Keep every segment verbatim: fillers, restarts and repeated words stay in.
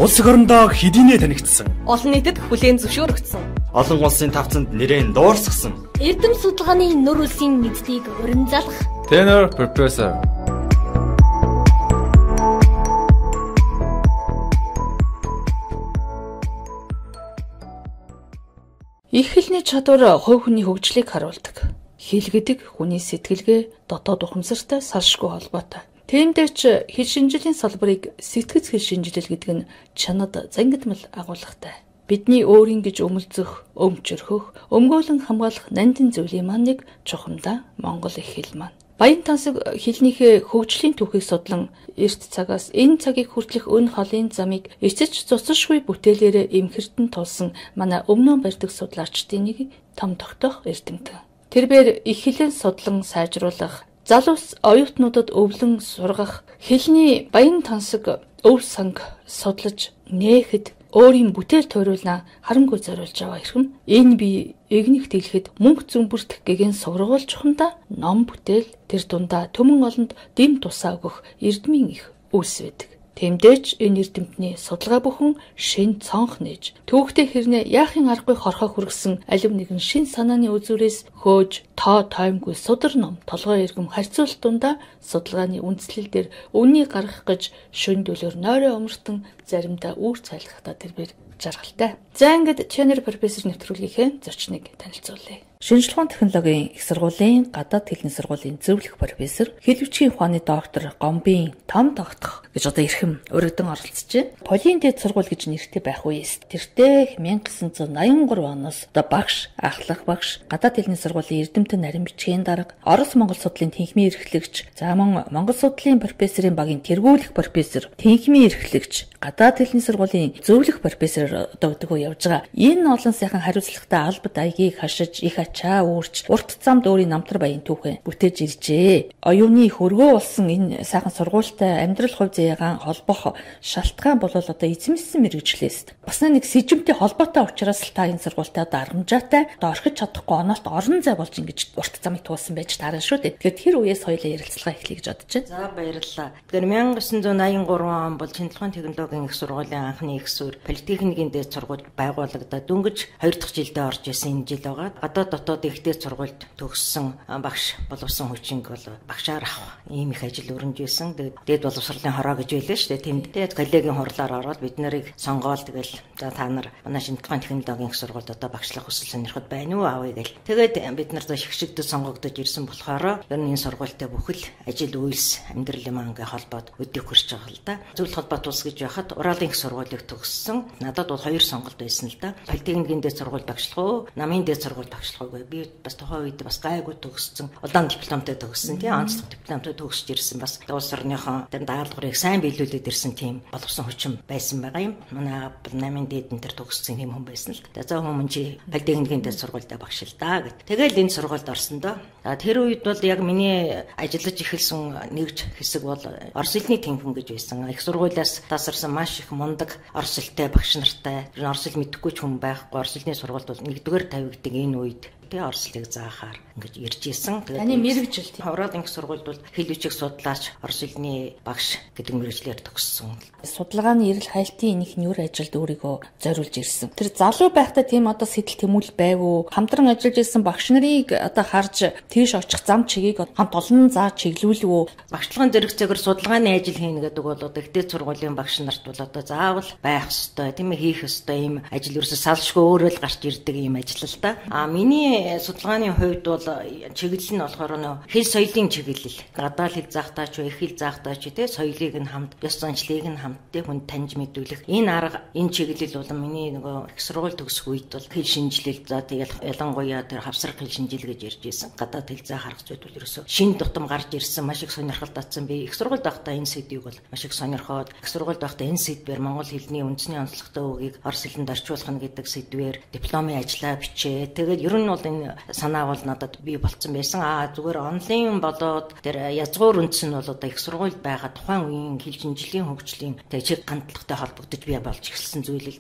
Улс орондоо хэдийнэ танигдсан. Олон нийтэд хүлээн зөвшөөрөгдсөн. Олон улсын тавцанд нэрийн дуурсгсан. Эрдэм судалгааны нөр үлсийн мэддийг урин залах. Tenor Professor. Их хэлний чадвар хувь хүний хөгжлийг харуулдаг. Хэл гэдэг хүний сэтгэлгээ дотоод ухамсартай салшгүй холбоотой. Тиймдээ ч хэл шинжилгээний салбарыг сэтгэц хэл шинжилэл гэдэг нь чанад зангидмал агуулгатай. Бидний өөрийн гэж өмөлцөх, өмчөрхөх, өмгөөлөн хамгаалах нандин зүйлийн маань нэг чухамдаа Монгол их хэл маань. Баян тансаг хэлнийхээ хөгжлийн түүхийг судлан эрт цагаас энэ цагийг хүртэлх өн холын замыг эцэж цуцшгүй бүтээлээрээ эмхэртэн тулсан манай өмнө барьдаг судлаачдын нэг том тогтоох эрдэмтэн. Тэрээр их хэлэн судлан сайжруулах, залуус оюутнуудад өвлөн сургах, хэлний баян тансаг өв санг судлаж нээхэд өөрийн бүтээл тойруулна харамгүй зориулж байгаа хэрхэм энэ би эгнэх дэлгэхэд мөнх зүмбэрт гэгэн сургууль чухамда ном бүтээл тэр дундаа төмөн олонд дэм тусаа өгөх эрдмийн их үлс байдаг. Тэмдээч энэ эрдэмтний судалгаа бүхэн шин цонх нээж түүхтэй хэрнээ яахын аргагүй хорхоо хүргэсэн алив нэгэн шин санааны үзүүрээс хөөж тоо тоймгүй судар ном толгой эргэм харьцуулт дундаа судалгааны үндслэл дээр үннийг гаргах гэж шүн дөлөөр нойроо өмөртөн заримдаа үүр цайлгахтаа тэрбэр жаргалтай. За ингээд Tenor Professor нэвтрүүлгийнхээ зочныг танилцуулъя. Шинжилгээ ухааны технологийн их сургуулийн гадаад хэлний сургуулийн зөвлөх профессор, хэл бичгийн ухааны доктор Гомбын том тогтох гэж одоо эрхэм өргөдөн оролцжээ. Полийн дэд сургууль гэж нэртэй байх үеэс тэртээ 천ги девятьсот восемьдесят три оноос одоо багш, ахлах багш, гадаад хэлний сургуулийн эрдэмтэн нарийн бичгийн дарга, Орос Монгол судлалын тэнхимийн эрхлэгч, за мөн Монгол судлалын профессорын багийн тэргүүлэх профессор, тэнхимийн эрхлэгч, гадаад хэлний сургуулийн зөвлөх профессор одоо гэдэг үе явж байгаа. Энэ олон сайхан хариуцлагатай албад аягийг хашиж их ачаа уурч урт замд өөрийн намтар баян түүхээ бүтээж иржээ. Оюуны хөргөө болсон энэ сайхан сургуультай амьдрал хувь заяагаан холбох шалтгаан бол одоо эзэмсэн мэрэгчлээс. Бас нэг сэжимтэй холбоотой учраас л та энэ сургуультай одоо аргамжаатай одоо орхиж чадахгүй оноолт орон зай болж ингэж урт замыг туулсан байж таарна шүү дээ. Тэгэхээр тэр үеэс хоёулаа ярилцлага эхлэе гэж бодож байна. За баярлалаа. Тэгэхээр 천ги девятьсот восемьдесят три он бол шинжилгээний технологийн их сургуулийн анхны их суурь политехникийн дэд сургууль байгуулагдаад дөнгөж хоёр дахь жилдээ орж исэн энэ жил байгаа. Гадаад дотоод их дэд сургуульд төгссөн багш боловсон хүчинг бол багшаар авах ийм их ажил өрнөж байсан. Тэгээд дэд боловсролын хороо гэж байлаа шүү дээ. Тэмдээ коллегийн хурлаар ороод бид нарыг сонгоол тэгэл за та нар манай шинжилгээний технологийн их сургуульд одоо багшлах хүсэл сонирхол байна уу аавь гэл. Тэгээд бид нар за шигшигдэж сонгогдож ирсэн болохоор ер нь энэ сургуультай бүхэл ажил үйлс амьдралын маань ингээ холбоод өдийг хүрч байгаа л да. Зөвлөлт холбоот ус гэж яхад Уралын их сургуулийг төгссөн. Надад бол хоёр сонголт байсан л да. Политехникийн дэд сургууль багшлах уу, намын дэд сургууль багшлах уу. Би бас тухайн үед бас гайгүй төгссөн. Удаан дипломтой төгссөн тийм онцлог дипломтой төгсөж ирсэн бас улс орныхон тэр даалгаврыг сайн биелүүлээд ирсэн тийм боловсон хүчин байсан байгаа юм. Манай намын дэдэн тэр төгссөн юм хүн байсан л. За хүмүүс чи политехникийн дэд сургуультай багшилдаа гэд. Тэгэл энэ сургуульд орсон доо. За тэр үед бол яг миний ажиллаж эхэлсэн нэгж хэсэг бол Орос хэлний тэнхим гэж байсан. Их сургуулиас тасарсан маш их мундаг орос хэлтэй багш нартай. Орос хэл мэдэхгүй ч хүн байхгүй. Орос хэлний сургуульд бол нэгдүгээр тавигддаг энэ үед тэ орос хэлийг заахаар ингэж ирж исэн. Таны мэрэгжил тийм. Уралын их сургуульд бол хэл бичиг судлаач, орос хэлний багш гэдэг мэрэгчлэр төгссөн. Судалгааны эрэл хайлтын их нүүр ажилд өөрийгөө зориулж ирсэн. Тэр залуу байхдаа тийм одоо сэтэл тэмүүлэл байв уу? Хамтран ажиллаж ирсэн багш нарыг одоо харж тийш очих зам чигийг хамт олон зааж чиглүүлв үү? Багшлагын зэрэгцээгээр судалгааны ажил хийнэ гэдэг бол одоо их дэд сургуулийн багш нарт бол одоо заавал байх ёстой, тийм ээ хийх ёстой ийм ажил ерөөсө салшгүй өөрөө л гарч ирдэг ийм ажил л да. А миний судалгааны хувьд бол чиглэл нь болохоор нөө хэл соёлын чиглэл. Гадаад хэл заахтаа ч, их хэл заахтаа ч тийм соёлыг нь хамт, ёс заншлыг нь хамт тийм хүн таньж мэдүүлэх. Энэ арга, энэ чиглэл бол миний нөгөө их сургууль төгсөх үед бол хэл шинжилэл за тэгэл ялангуяа тэр хавсрах хэл шинжил гэж ярьж ирсэн. Гадаад хэл заах арга зүйд бол ерөөсө шин тутам гарч ирсэн, маш их сонирхол татсан би. Их сургуульд байхдаа энэ сэдвийг бол маш их сонирхоод, их сургуульд байхдаа энэ сэдвээр Монгол хэлний үндэсний онцлогтой үгийг орос хэлэнд орчуулах нь гэдэг сэдвээр дипломын ажлаа бичээ. Тэгээд ер нь бол энэ санаа бол надад бий болцсон байсан. Аа зүгээр онлайн болоод тэр язгуур үндэс нь бол одоо их сургуульд байгаа тухайн үеийн хэл шинжилгээний хөгжлийн тэг чиг хандлагатай холбогдож бий болж эхэлсэн зүйл л дээ.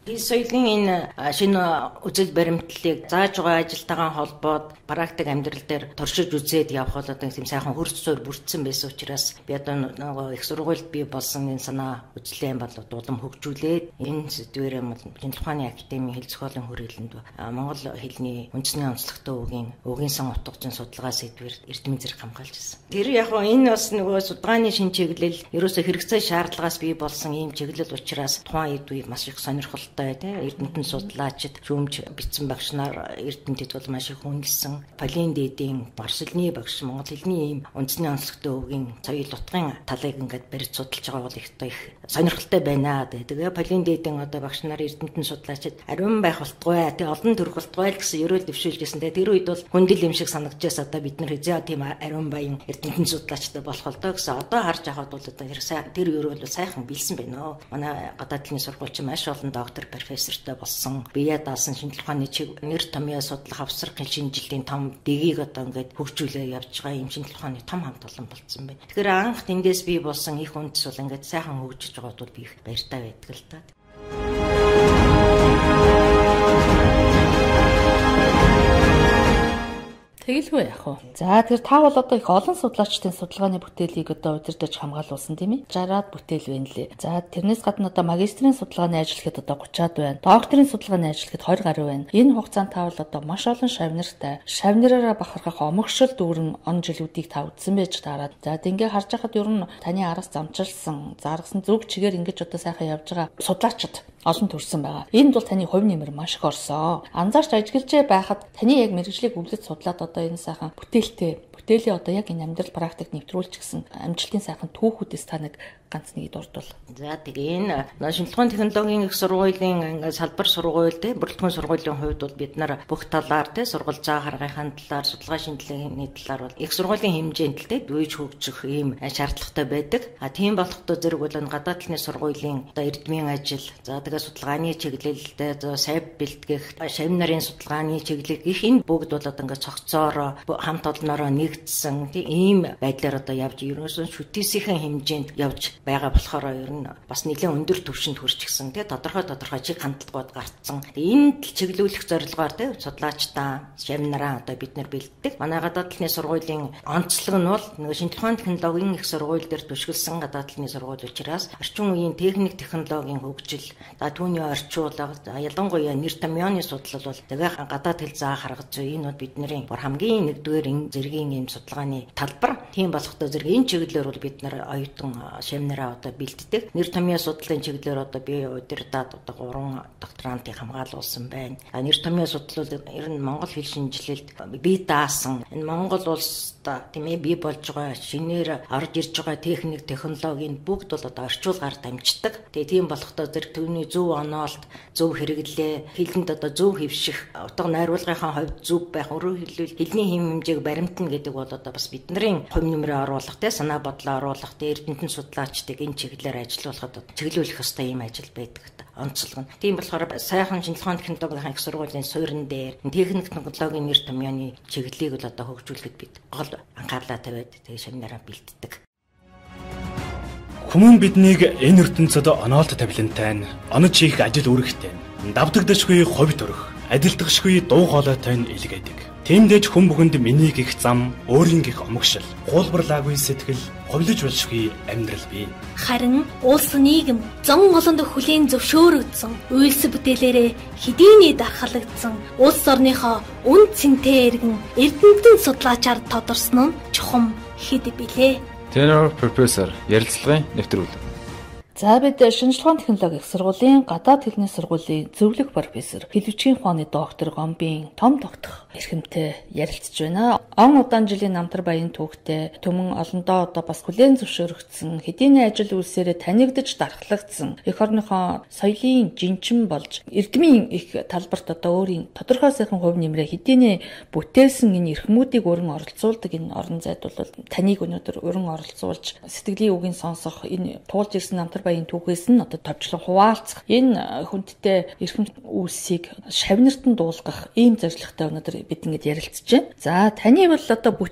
Соёлын энэ шинэ үзэл баримтлалыг зааж байгаа ажилтайгаа холбоод практик амьдрал дээр туршиж үзээд явах бол одоо тийм сайхан хөрс зөөр бүрдсэн байсан учраас би одоо нөгөө их сургуульд би болсон энэ санаа үзлээ бол улам хөгжүүлээд энэ сэдвээр шинжлэх ухааны академийн хэл зохиолын хүрээлэнд Монгол хэлний үндэсний онцлогтой үгийн үгийн сан утгын судалгаа сэдвээр эрдэмийн зэрэг хамгаалж байсан. Тэр яг энэ бас нөгөө судалгааны шин чиглэл ерөөсө хэрэгцээ шаардлагаас бий болсон ийм чиглэл учраас тухайн эд үеийг маш их сонирхолтой тийм эрдэмтэн судлаачид шүүмж бичсэн багш нар эрдэмтэд бол маш их үнэлсэн. Полин дээдийн Барселоны багш Монгол хэлний ийм үндэсний онцлогтой үгийн соёл утгын талыг ингээд барьж судалж байгаа бол их их сонирхолтой байна гэдэг. Тэгээ Полин дээдийн одоо багш нар эрдэмтэн судлаачид ариун байх болтугай тий олон төрх болтугай л гэсэн ерөөл дэвшүүлжсэн. Тэгээ тэр үед бол хүндэл юм шиг санагдчихс одоо бид нар хэзээ тийм ариун баян эрдэмтэн судлаачтай болох бол доо гэсэн. Одоо харж аваад бол одоо тэр ерөөл сайхан билсэн байна. Манай гадаад хэлний сургуульч маш олон доктор профессортой болсон. Бие даасан шинжлэх ухааны нэр томьёо судлах авсар хэл шинжилгээний том дэгийг одоо ингээд хөгжүүлээ явж байгаа юм шинжлэх ухааны том хамт олон болсон байна. Тэгэхээр анх тэндээс бий болсон их үндэс бол ингээд сайхан хөгжиж байгаа бол би их баяртай байдаг л та. Тэгэлгүй яах вэ? За тэгэхээр та бол одоо их олон судлаачдын судалгааны бүтээлийг одоо удирдах хамгаалуулсан тийм ээ. шестьдесят бүтээл байна лээ. За тэрнээс гадна одоо магистрийн судалгааны ажил гэхэд одоо тридцать байна. Докторийн судалгааны ажил гэхэд twenty гаруй байна. Энэ хугацаанд та бол одоо маш олон шавнартай, шавнараараа бахархах омогшил дүүрэн он жилүүдийг та үзсэн байж таараад. За ингээ харж байхад ер нь таны араас замчилсан, заргасан зүг чигээр ингэж одоо сайхан явж байгаа судлаачид олон төрсэн байгаа. Энд бол таны хувь нэмэр маш их орсон. Анзаарч ажиглаж байхад таны яг мэргэжлийг өвлөж судлаад одоо энэ сайхан бүтээлтэй бүтээлээ одоо яг энэ амьдрал практик нэвтрүүлж гисэн амжилтын сайхан түүхүүдээс та нэг ганц нэгэд дурдвал. За тэгээ энэ шинжлэх ухааны технологийн их сургуулийн ингээд салбар сургууль те бүрэлдэхүүн сургуулийн хувьд бол бид нар бүх талаар те сургууль заа харгахын талаар судалгаа шинжилгээний талаар бол их сургуулийн хэмжээнд те дүйж хөгжих ийм шаардлагатай байдаг. А тийм болохдоо зэрэг бол гадаад хэлний сургуулийн одоо эрдмийн ажил за тэгээ судалгааны чиглэлтэй за сайв бэлтгэх шавь нарын судалгааны чиглэл гэх энэ бүгд бол одоо ингээд цогцоор хамт олноороо нэгдсэн тийм ийм байдлаар одоо явж ерөөсөн шүтээсийн хэмжээнд явж байгаа болохоор ер нь бас нэлээд өндөр түвшинд хүрчихсэн тий тодорхой тодорхой чиг хандлагууд гарцсан. Энд л чиглүүлэх зорилгоор тий судлаачдаа шавнараа одоо бид нар бэлддэг. Манай гадаад хэлний сургуулийн онцлог нь бол нэг шинжлэх ухааны технологийн их сургууль дээр түшгэлсэн гадаад хэлний сургууль учраас орчин үеийн техник технологийн хөгжил за түүний орчуулга ялангуяа нэр томьёоны судлал бол тэгээ гадаад хэл заа харгаж энэ бол бидний бүр хамгийн нэгдүгээр энэ зэргийн ийм судалгааны талбар. Тийм болохдоо зэрэг энэ чиглэлээр бол бид нар оюутан шавнараа одоо бэлддэг. Нэр томьёо судлалын чиглэлээр одоо би удирдаад одоо гурван докторантыг хамгаалуулсан байна. Нэр томьёо судлал ер нь Монгол хэл шинжилэлд бие даасан энэ Монгол улсда тийм ээ бий болж байгаа шинээр орж ирж байгаа техник технологийн бүгд бол одоо орчуулгаар дамждаг. Тэгээ тийм болохдоо зэрэг түүний зөв оноолт, зөв хэрэглээ, хэлэнд одоо зөв хэвших, утга найруулгынхаа хувьд зөв байх, өөрөөр хэлбэл хэлний хэм хэмжээг баримтна гэдэг бол одоо бас бидний хувь нэмрээ оруулах, тэ санаа бодлоо оруулах, тэ эрдэмтэн судлаачдыг энэ чиглэлээр ажиллуулахад чиглүүлэх ёстой юм ажил байдаг. Онцлог нь. Тийм болохоор сайхан шинжлэх ухааны технологийн их сургуулийн суурин дээр техник технологийн нэр томьёоны чиглэлийг л одоо хөгжүүлэхэд бид гол анхаарлаа тавиад тэгээ шавнараа бэлддэг. Хүмүүн биднийг энэ ертөнцид оноолт тавилантай, онож хийх ажил үүрэгтэй, давтагдашгүй хувь төрөх, адилдахшгүй дуу хоолойтой илгээдэг. Тиймдээж хүн бүхэнд миний гих зам, өөрийн гих омогшил, хуулбарлаагүй сэтгэл, ховлож болшгүй амьдрал бий. Харин улс нийгэм зон олонд хүлийн зөвшөөрөгдсөн үйлс бүтээлээрээ хэдийний дархалагдсан улс орныхоо үн цэнтэй иргэн эрдэмтэн судлаачаар тодорсон нь чухам хэд билээ. Tenor Professor ярилцлагын нэвтрүүлэг. За бид шинжлэх ухааны технологийн их сургуулийн гадаад хэлний сургуулийн зөвлөх профессор, хэлвчгийн ухааны доктор Гомбын том тогтох эрхэмтэй ярилцж байна. Он удаан жилийн намтар баян түүхтэй төмөн олондоо одоо бас хүлээн зөвшөөрөгдсөн хэдийний ажил үйлсээрээ танигдж дархлагдсан эх орныхоо соёлын жинчин болж эрдмийн их талбарт одоо өөрийн тодорхой сайхан хувь нэмрээ хэдийний бүтээсэн энэ эрхмүүдийг өрн оролцуулдаг энэ орон зайд бол таныг өнөөдөр өрн оролцуулж сэтгэлийн үгийн сонсох энэ туулж ирсэн намтар баян түүхээс нь одоо товчлон хуваалцах энэ хүндтэй эрхэм үйлсийг шавнартан дуулгах ийм зорилготой өнөөдөр бид ингэж ярилцж байна. За таны бол одоо бүтээл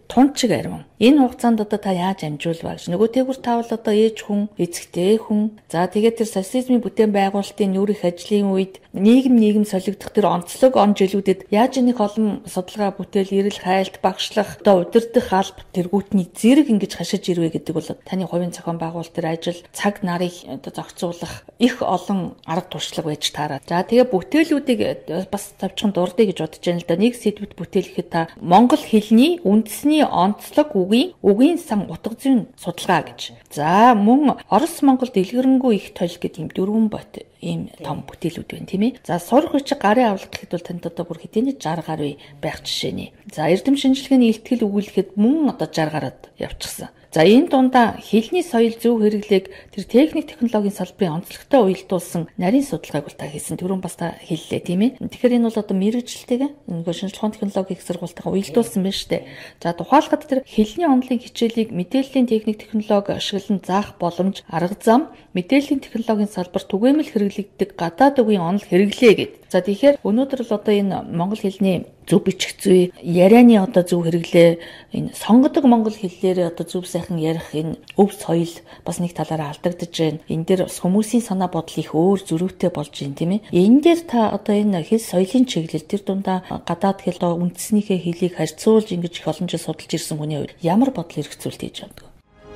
тунчиг арим. Энэ хугацаанд одоо та яаж амжуулваа гэж. Нөгөө тэгвэр та бол одоо ээж хүн, эцэгтэй хүн. За тэгээд тэр социализмын бүтээн байгуулалтын нүүрэх ажлын үед нийгэм нийгэм солигдох тэр онцлог он жилүүдэд яаж нэг олон судалгаа бүтээл, эрэл хайлт, багшлах, одоо удирдах алба тэргүүтний зэрэг ингэж хашиж ирвэ гэдэг бол таны хувийн зохион байгуулалт тэр ажил цаг нарыг одоо зохицуулах их олон арга туршлага байж таараа. За тэгээ бүтээлүүдийг бас тавьчихсан дурдъя гэж бодож байна л да. Нэг сэдвэд бүтээлэхэд та монгол хэлний үндэсний онцлог үгийн үгийн сан утга зүйн судалгаа гэж. За мөн Орос Монгол дэлгэрэнгүй их тойл гэдэг юм дөрвөн бот ийм том бүтээлүүд байна тийм ээ. За сурах хүчиг гарын авалт гэхэд бол танд одоо бүр хэдийнэ шарх гаруй байх жишээ нэ. За эрдэм шинжилгээний илтгэл өгүүлэхэд мөн одоо шарх гараад явчихсан. За энэ дундаа хэлний соёл зөв хэрэглээг тэр техник технологийн салбарын онцлогтой уялдуулсан нарийн судалгааг бол та хийсэн. Түрүүн бас та хэллээ тийм ээ. Тэгэхээр энэ бол одоо мэрэгчлэлтэйгээ нөгөө шинжилгээ ухааны технологийн их сургуультайгаа уялдуулсан байна шүү дээ. За тухайлбал тэр хэлний онолын хичээлийг мэдээллийн техник технологи ашиглан заах боломж, арга зам, мэдээллийн технологийн салбар түгээмэл хэрэглэгддэг гадаад үгийн онол хэрэглээ гэдэг. За тэгэхээр өнөөдөр л одоо энэ монгол хэлний зөв бичих зүй, ярианы одоо зөв хэрэглээ, энэ сонгодог монгол хэллээрээ одоо зөв сайхан ярих энэ өв соёл бас нэг талаараа алдагдаж байна. Энэ дээр бас хүмүүсийн санаа бодол их өөр зөрүүтэй болж байна тийм ээ. Энэ дээр та одоо энэ хэл соёлын чиглэл тэр дундаа гадаад хэл үндэснийхээ хэлийг харьцуулж ингэж их олон жил судалж ирсэн хүний хувьд ямар бодол хэрэгцүүлэлт хийж байна?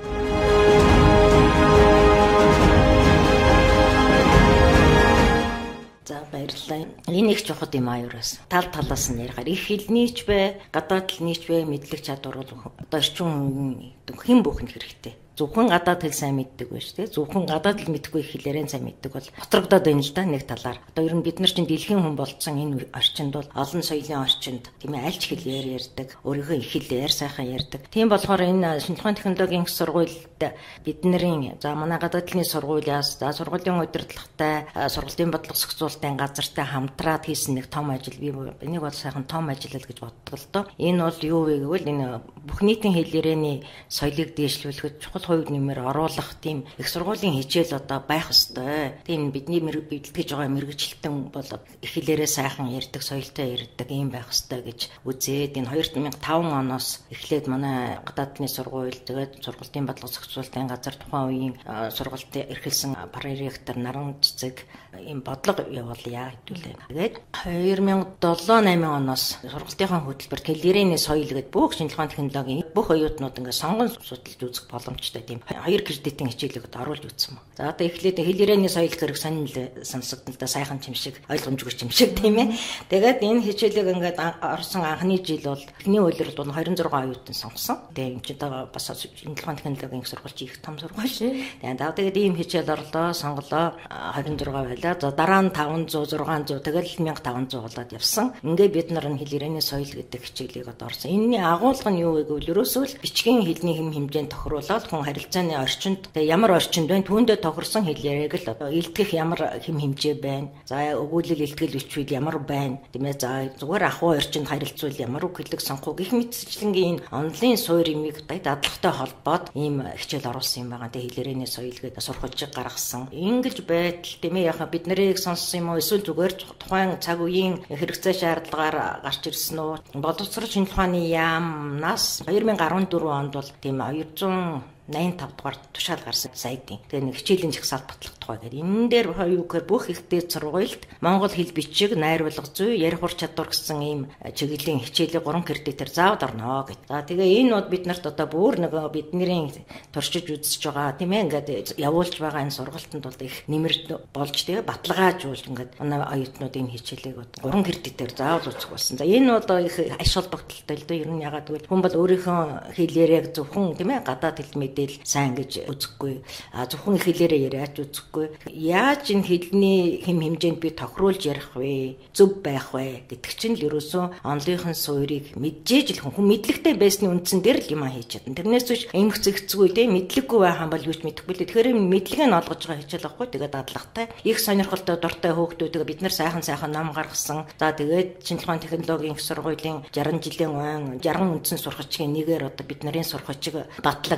За баярлалаа. Энэ их чухал юм аюураас. Тал талаас нь ярихаар их хэлнийч бай, гадаад хэлнийч бай мэдлэг чадвар бол одоо орчин үеийн хэн бүхэнд хэрэгтэй. Зөвхөн гадаад хэл сайн мэддэг байж тээ. Зөвхөн гадаад хэл мэдэхгүй их хэлээрэн сайн мэддэг бол хотрогдоод байна л да нэг талаар. Одоо ер нь бид нар чинь дэлхийн хүн болцсон энэ орчинд бол олон соёлын орчинд тийм ээ альч хэлээр ярьдаг, өөрийнхөө их хэлээр сайхан ярьдаг. Тийм болохоор энэ шинжилгээ ухааны технологийн их сургуульд бидний за манай гадаад хэлний сургуулиас за сургуулийн удирдлагатай, сургуулийн бодлого зохицуулалтын газартай хамтраад хийсэн нэг том ажил би энийг бол сайхан том ажил л гэж боддог л доо. Энэ бол юу вэ гэвэл энэ бүх нийтийн хэл ярианы соёлыг дээшлүүлэхэд чухал хувь нэмэр оруулах тийм их сургуулийн хичээл одоо байх ёстой. Тийм бидний бэлтгэж байгаа мэргэжилтэн бол их хэлээрээ сайхан ярьдаг, соёлтой ярьдаг юм байх ёстой гэж үзээд энэ хоёр мың и таван оноос эхлээд манай гадаадны сургууль тэгээд сургуулийн бодлого зохицуулалтын газар тухайн үеийн сургуульд эрхэлсэн проректор Наран цэцэг ийм бодлого явуулъя хэвлээ. Тэгээд хоёр мың и долоо намын оноос сургуулийн хөтөлбөрт хэлээрээний соёл гэдэг бүх шинжилгээ ухааны технологийн бүх оюутнууд ингээд сонгон судалж үзэх боломжтой тийм хоёр кредитийн хичээлийг оруулж үзсэн ба. За одоо эхлээд хэлээрээний соёл хэрэг сонирхол сонсогдсон л да сайхан чимшиг ойлгомжгүй чимшиг тийм ээ. Тэгээд энэ хичээлийг ингээд орсон анхны жил бол эхний үйлрэлд бол двадцать шесть оюутан сонгосон. Тэгээд энэ ч одоо бас шинжилгээ ухааны технологийн сургууль их том сургууль. Тэгээд даа тэгээд ийм хичээл орлоо, сонголоо двадцать шесть байлаа. За дараа нь five hundred, six hundred тэгэл fifteen hundred болоод явсан. Ингээд бид нар нь хэлээрээний соёл гэдэг хичээлийг одоо орсон. Энэний агуулга нь юу вэ гэвэл ерөөсөө бичгийн хэлний хэм хэмжээнд тохируулаад хүн харилцааны орчинд ямар орчинд байна түүндээ тохирсон хэл яриаг л одоо илтгэх ямар хэм хэмжээ байна. За өгүүлэл илтгэл бичвэл ямар байна. Тийм ээ. За зүгээр ахуй орчинд харилцвал ямар үг хэллэг сонгох гэх мэтчлэнгийн онлын суур имийг дадлагтай холбоод ийм хичээл оруулсан юм байгаа. Тэгээ хэлээрээний соёл гэдэг сурвалжийг гаргасан. Ингэж байтал тийм ээ яхаа бид нарыг сонссон юм уу эсвэл зүгээр тухайн цаг үеийн хэрэгцээ шаардлагаар гарч ирсэн үү? Боловсрол шинжилгээ ухааны яамнаас two thousand fourteen онд бол тийм two hundred eighty-five дугаар тушаал гарсан сайтын. Тэгээ нэг хичээлийн жагсаалт батлах тухай гэдэг. Энэ дээр юу гэхээр бүх их дээд сургуульд монгол хэл бичиг, найруулга зүй, ярих ур чадвар гэсэн ийм чиглэлийн хичээлийг гурван кредитээр заавал орно гэдэг. За тэгээ энэ бол бид нарт одоо бүр нэг бидний туршиж үзэж байгаа тийм ээ ингээд явуулж байгаа энэ сургалтанд бол их нэмэр болж тэгээ баталгаажуулж ингээд манай оюутнууд энэ хичээлийг гурван кредитээр заавал үзэх болсон. За энэ бол их аш холбогдолтой л дээ. Ер нь ягаад гэвэл хүн бол өөрийнхөө хэлээр яг зөвхөн тийм ээ гадаад хэл мэдээ сайн гэж үзэхгүй. А зөвхөн их хэлээрээ яриач үзэхгүй. Яаж энэ хэлний хэм хэмжээнд би тохируулж ярих вэ? Зөв байх вэ гэдэг чинь л ерөөсөө онлынхын суурийг мэджээж л хүн мэдлэгтэй байсны үндсэн дээр л юм хийж чадна. Тэрнээс биш эмх зэгцгүй тийм мэдлэггүй байхan бол юу ч мэдэхгүй л. Тэгэхээр мэдлэгээ нь олгож байгаа хичээл авахгүй. Тэгээд дадлагтай. Их сонирхолтой дуртай хөөгтүүдээ бид нар сайхан сайхан ном гаргасан. За тэгээд шинжилгээ ухааны технологийн их сургуулийн sixty жилийн ойн sixty үндсэн сургачгийн нэгээр одоо бид нарын сургачиг батлагдаж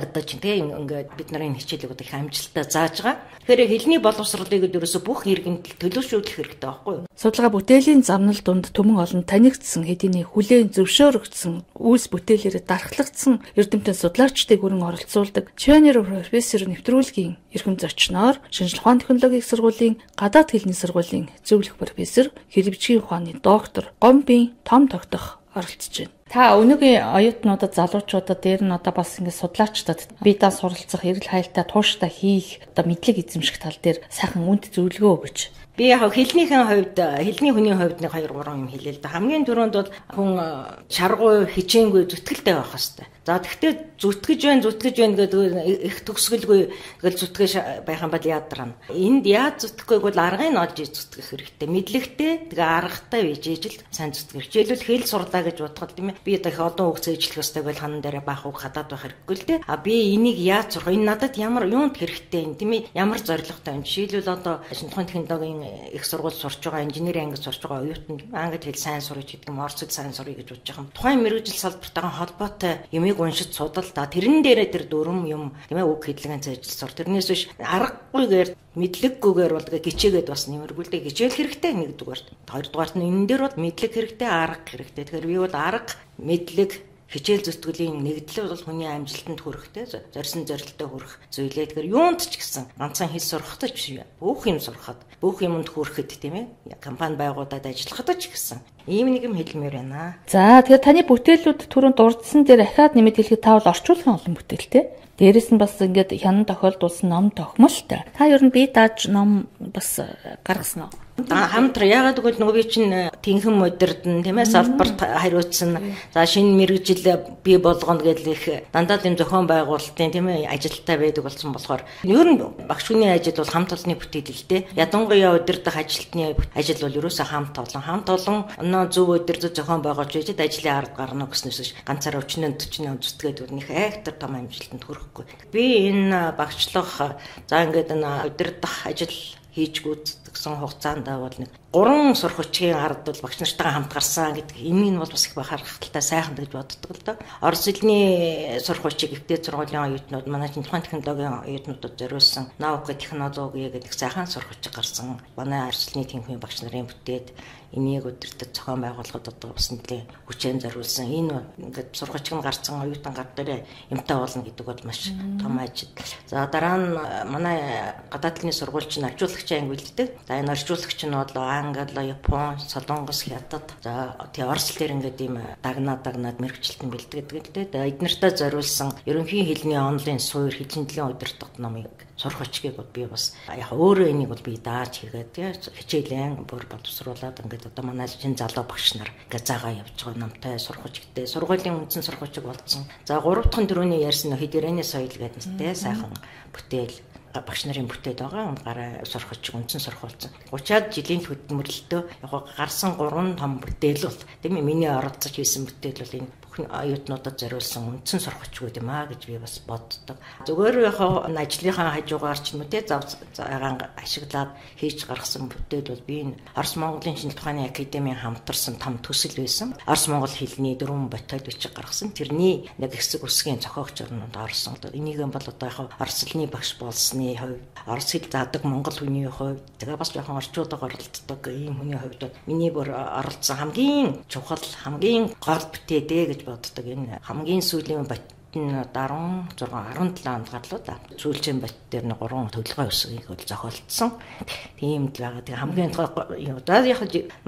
тийм ингээд бид нарын хичээлүүд их амжилттай зааж байгаа. Тэгэхээр хэлний боловсролыг ерөөсө бүх иргэнд төлөвшүүлэх хэрэгтэй байхгүй юу? Судалгаа бүтээлийн замнал дунд төмөн олон танигдсан хэдийний хүлээн зөвшөөрөгдсөн үүс бүтээлээрээ дархлагдсан эрдэмтэн судлаачдыг хүрэн оролцуулдаг Чанер профессор нэвтрүүлгийн эрхэм зочноор шинжлэх ухааны технологийн сургуулийн гадаад хэлний сургуулийн зөвлөх профессор хэрэгжийн ухааны доктор Гомбын том тогтох оролцож байна. Та өнөөгийн оюутнуудад залуучуудад дээр нь одоо бас ингэ судлаачдад бидаа суралцах, эрэл хайлтаа тууштай хийх одоо мэдлэг эзэмших тал дээр сайхан үнд зөвлөгөө өгөөч. Би яг хэлнийхэн хувьд хэлний хүний хувьд нэг хоёр гурван юм хэлээ л да. Хамгийн түрүүнд бол хүн шаргуу хичээнгүй зүтгэлтэй байх хэрэгтэй. За тэгвэл зүтгэж байна, зүтгэж байна гэдэг их төгсгөлгүй тэгэл зүтгэж байх юм бол яадраа. Энд яаж зүтгэхгүйг бол аргыг нь олж зүтгэх хэрэгтэй. Мэдлэгтэй тэгээ аргатай бийж ижил сайн зүтгэх. Жишээлбэл хэл сурлаа гэж бодоход тийм ээ. Би одоо их олон үг зээжлэх ёстой бол ханан дээр баах үг хадаад байх хэрэггүй л дээ. А би энийг яаж сурах? Энэ надад ямар юунд хэрэгтэй юм тийм ээ? Ямар зорилготой юм? Жишээлбэл одоо шинжлэх ухааны технологийн их сургууль сурч байгаа, инженерийн анги сурч байгаа оюутан англи хэл сайн сурах гэдэг юм, орос хэл сайн сурах гэж бодож байгаа юм. Тухайн мэргэжил салбартайгаа холбоотой юмыг уншиж судал та тэрэн дээрээ тэр дүрм юм тийм ээ үг хэллэгэн цайжил сур. Тэрнээс биш аргагүйгээр мэдлэггүйгээр бол гिचээгээд бас нэмэргүүлдэ гिचээл хэрэгтэй нэгдүгээр. Хоёрдугаарт нь энэ дээр бол мэдлэг хэрэгтэй, арга хэрэгтэй. Тэгэхээр би бол арга, мэдлэг хичээл зүтгэлийн нэгдлэл бол хүний амжилтанд хүрэхтэй зорьсон зорилттой хүрэх зүйлээ. Тэгэхээр юунд ч гэсэн ганцхан хэл сурахад ч бүх юм сурахад, бүх юмд хүрэхэд тийм ээ компани байгууллагад ажиллахад ч гэсэн ийм нэг юм хэлмээр байна. За тэгэхээр таны бүтээлүүд түрүүнд дурдсан дээр ахаад нэмэд хэлэхэд та бол орчуулгын олон бүтээлтэй. Дээрээс нь бас ингээд хянан тохиолдуулсан ном тохимолтой. Та ер нь бие дааж ном бас гаргасан уу? Хамтар яагаад гэвэл нөгөө би чинь тэнхэн модерн тийм ээ салбарт хариуцсан. За шинэ мэргэжил бий болгоно гэдэг их дандаа юм зохион байгуулалтын тийм ээ ажилттай байдаг болсон болохоор ер нь багш хүний ажил бол хамт олонны бүтээл л дээ. Ядангуяа удирдах ажилтны ажил бол ерөөсөө хамт олон хамт олон оноо зөв удирдах зохион байгуулж ижид ажлын арга гарна гэснээс ганцаараа өчнөө төчнөө зүтгээд нэг айхтар том амжилтанд хүрэхгүй. Би энэ багшлах за ингээд энэ удирдах ажил хийж гүйцэтгсэн хугацаанд бол нэг гурван сурах хүчгийн ард бол багш нартайгаа хамт гарсан гэдэг энэ нь бол бас их бахархалтай сайхан гэж боддог л доо. Орос хэлний сурах хүчийг ихтэй сургуулийн оюутнууд манай шинжлэх ухааны технологийн оюутнуудад зориулсан наука технологи гэдэг сайхан сурах хүчийг гарсан. Манай орос хэлний тэнхимийн багш нарын бүтээд энийг өдөртөд зохион байгуулахад одоо бас нэлийн хүчээр зориулсан. Энэ ингээд сурах хүчийг гарсан оюутан гар дээр юмтай болно гэдэг бол маш том ажил. За дараа нь манай гадаад хэлний сургуульч нь орчуулагч анги бэлддэг. За энэ орчуулагч нь бол Англи, Япон, Солонгос, Хятад за тий орос хэлээр ингээд ийм дагнаад дагнаад мэргэжилтэн бэлддэг гэдэг л дээ. Эднэртээ зориулсан ерөнхий хэлний онлайн суур хэлжиндэлийн удирдах номыг сурах хүчгийг би бас яг өөрөө энийг бол би дааж хийгээд тий хичээлэн бүр боловсруулад ингээд одоо манай чинь залуу багш нар ингээд заагаа явж байгаа номтой сурах хүчтэй сургуулийн үндсэн сурах хүчиг болсон. За гурав дахь төрөний ярьсан хэдэрээний соёл гэдэг тий сайхан бүтээл багш нарын бүтээд байгаа гараа сурах хүчиг үндсэн сурах болсон. гутраад жилийн хөдөлмөрлөлтөө яг гарсан гурван том бүтээл бол тийм ээ миний оролцож хийсэн бүтээл бол энэ бүхэн оюутнуудад зориулсан үндсэн сурах хүчгүүд юм аа гэж би бас боддог. Зүгээр яг энэ ажлынхаа хажуугаар ч юм уу те зав цагаан ашиглаад хийж гаргасан бүтээл бол би энэ Орос Монголын шинжлэх ухааны академийн хамтарсан том төсөл байсан. Орос Монгол хэлний дөрвөн ботал бичиг гаргасан. Тэрний нэг хэсэг үсгийн зохиогч орнууд орсон. Энийг бол одоо яг орос хэлний багш болсны хувьд орос хэл заадаг монгол хүний хувьд тэгээ бас жоохон орчуулга оролцдог ийм хүний хувьд миний бүр оролцсон хамгийн чухал хамгийн гол бүтээдэ гэж боддог. Энэ хамгийн сүүлийн бот даруй зургаан арван долоо онд гарлуу да. Сүүлчийн бот дээр нэг гурван төлөвлөгөө өсгийг бол зохиолдсон. Тийм л байгаа. Тэгээ хамгийн юу да яг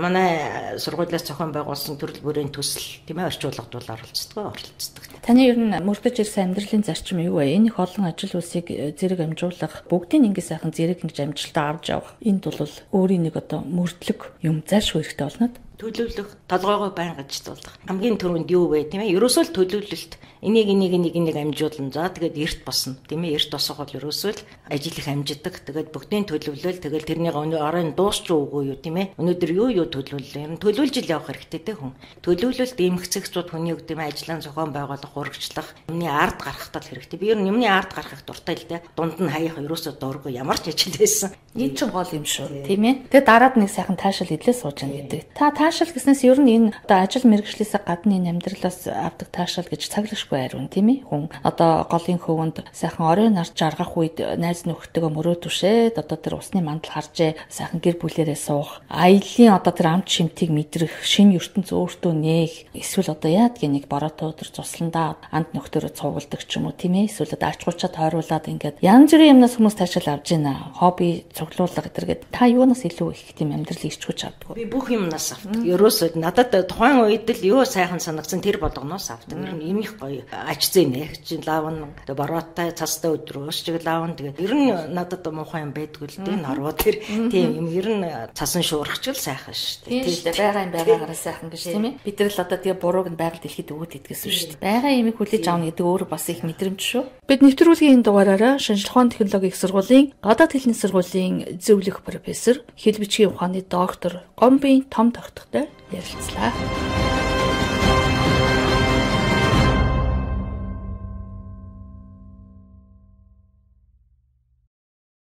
манай сургуулиас зохион байгуулсан төрөл бүрийн төсөл тийм ээ орчуулгад бол оролцдог оролцдог. Таны ер нь мөрдөж ирсэн амьдралын зарчим юу вэ? Энэ их олон ажил үйлсийг зэрэг амжуулах, бүгдийн ингэ сайхан зэрэг ингэж амжилтаа авч явах. Энд бол өөрийн нэг одоо мөрдлөг юм зайлшгүй хэрэгтэй болно. Төлөвлөх, толгоогоо байнга ажилуулах. Хамгийн түрүүнд юу вэ, тийм ээ? Ерөөсөө л төлөвлөлт. Энийг энийг энийг энийг амжуулна. За тэгээд эрт босно. Тийм ээ? Эрт босох бол ерөөсөө л ажил их амжидаг. Тэгээд бүгдийн төлөвлөл, тэгээд тэрнийг оройн дуусч үгүй юу, тийм ээ? Өнөөдөр юу юу төлөвлөлөө? Ер нь төлөвлөж ил явах хэрэгтэй те хүн. Төлөвлөлт эмгцэгчүүд хүний үгдэм ажлын зохион байгуулах, урагшлах, юмны ард гарахтаа л хэрэгтэй. Би ер нь юмны ард гарахыг дуртай л дээ. Дунд нь хаяах ерөөсөө дургүй ямар ч ажил байсан. Энэ ч гол юм шүү, тийм ээ? Тэгээд дараад нэг сайхан таашаал хэлээ сууж байгаа гэдэг. Та таашаал гэснээс ер нь энэ одоо ажил мэргэжлээс гадна энэ амьдралаас авдаг таашаал гэж цаглагшгүй ариун тийм ээ. Хүн одоо голын хөвөнд сайхан оройн нар жаргах үед найз нөхдөдөө мөрөө түшээд одоо тэр усны мандал харжээ сайхан гэр бүлээрээ суух. Аяллийн одоо тэр амт шимтгийг мэдрэх, шинэ ертөнц өөртөө нээх. Эсвэл одоо яадгийн нэг бороотой өдөр цусландаа анд нөхдөрөө цугулдаг ч юм уу тийм ээ. Эсвэл одоо ачгуучаа тойруулаад ингээд янз бүрийн юмнаас хүмүүс таашаал авж байна. Хобби цуглуулга гэдэргээд та юунаас илүү их тийм амьдралыг ичгүүч авдаг вэ? Би бүх юмнаас авдаг. Ерөөсөө надад тухайн үед л юу сайхан санагдсан тэр болгоноос авдаг. Ер нь имих гоё аж зээнэ. Чи лавн бороотой цастай өдрөөс чиг лавн тэгээд ер нь надад муухай юм байдгүй л дээ. Наруу тэр тийм юм ер нь цасан шуургач л сайхан шүү дээ. Тийм шүү дээ. Байгаа юм байгаагаараа сайхан гэж тийм ээ. Бид нар л одоо тэгээ бурууг нь байгаль дэлхийд өгөөд идгэсэн шүү дээ. Байгаа имийг хүлээж авна гэдэг өөр бас их мэдрэмж шүү. Бид нэвтрүүлгийн энэ дугаараараа шинжлэх ухааны технологийн их сургуулийн гадаад хэлний сургуулийн зөвлөх профессор, хэл бичгийн ухааны доктор Гомбын Том тогтохтой ярилцлаа.